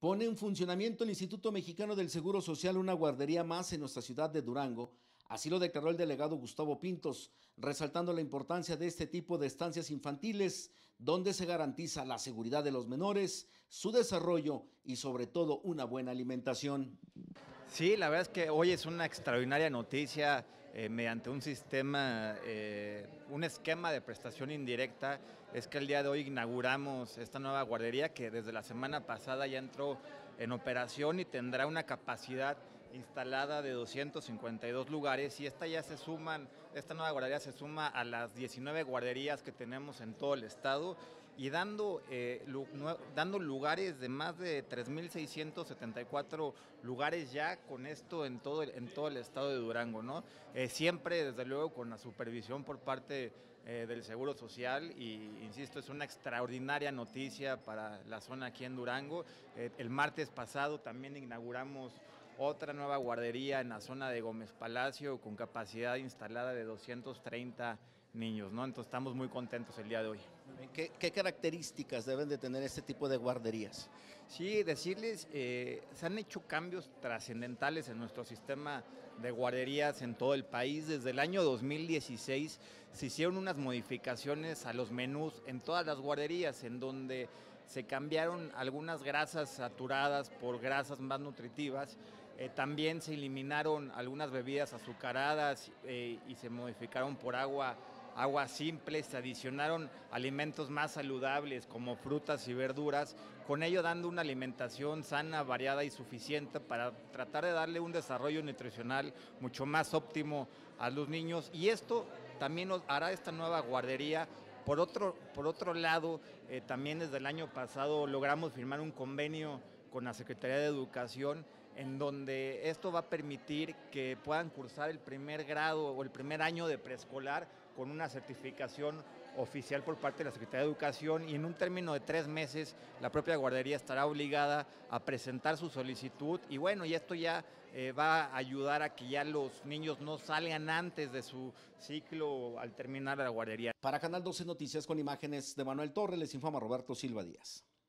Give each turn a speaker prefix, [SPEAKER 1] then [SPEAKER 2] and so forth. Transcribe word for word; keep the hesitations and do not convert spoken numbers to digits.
[SPEAKER 1] Pone en funcionamiento el Instituto Mexicano del Seguro Social, una guardería más en nuestra ciudad de Durango. Así lo declaró el delegado Gustavo Pintos, resaltando la importancia de este tipo de estancias infantiles, donde se garantiza la seguridad de los menores, su desarrollo y sobre todo una buena alimentación.
[SPEAKER 2] Sí, la verdad es que hoy es una extraordinaria noticia eh, mediante un sistema, eh, un esquema de prestación indirecta. Es que el día de hoy inauguramos esta nueva guardería que desde la semana pasada ya entró en operación y tendrá una capacidad instalada de doscientos cincuenta y dos lugares, y esta ya se suman, esta nueva guardería se suma a las diecinueve guarderías que tenemos en todo el estado y dando, eh, lu, no, dando lugares de más de tres mil seiscientos setenta y cuatro lugares ya con esto en todo el, en todo el estado de Durango, ¿no? Eh, siempre, desde luego, con la supervisión por parte eh, del Seguro Social y, insisto, es una extraordinaria noticia para la zona aquí en Durango. Eh, el martes pasado también inauguramos otra nueva guardería en la zona de Gómez Palacio con capacidad instalada de doscientos treinta niños, ¿no? Entonces estamos muy contentos el día de hoy.
[SPEAKER 1] ¿Qué, qué características deben de tener este tipo de guarderías?
[SPEAKER 2] Sí, decirles, eh, se han hecho cambios trascendentales en nuestro sistema de guarderías en todo el país. Desde el año dos mil dieciséis se hicieron unas modificaciones a los menús en todas las guarderías, en donde se cambiaron algunas grasas saturadas por grasas más nutritivas. Eh, también se eliminaron algunas bebidas azucaradas eh, y se modificaron por agua aguas simples, se adicionaron alimentos más saludables como frutas y verduras, con ello dando una alimentación sana, variada y suficiente para tratar de darle un desarrollo nutricional mucho más óptimo a los niños. Y esto también nos hará esta nueva guardería. Por otro, por otro lado, eh, también desde el año pasado logramos firmar un convenio con la Secretaría de Educación, en donde esto va a permitir que puedan cursar el primer grado o el primer año de preescolar con una certificación oficial por parte de la Secretaría de Educación, y en un término de tres meses la propia guardería estará obligada a presentar su solicitud, y bueno, y esto ya eh, va a ayudar a que ya los niños no salgan antes de su ciclo al terminar la guardería.
[SPEAKER 1] Para Canal doce Noticias, con imágenes de Manuel Torres, les informa Roberto Silva Díaz.